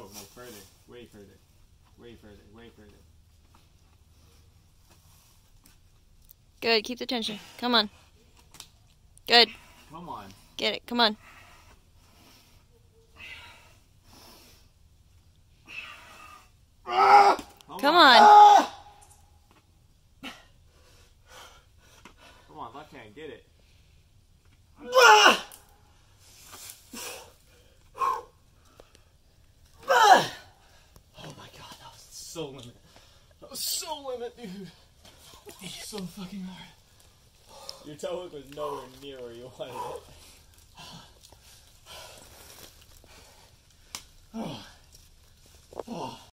no, further. Way further. Way further. Way further. Good, keep the tension. Come on. Good. Come on. Get it, come on. Come on. Come on, left hand, get it. Oh my god, that was so limit. That was so limit, dude. That was so fucking hard. Your toe hook was nowhere near where you wanted it. Oh.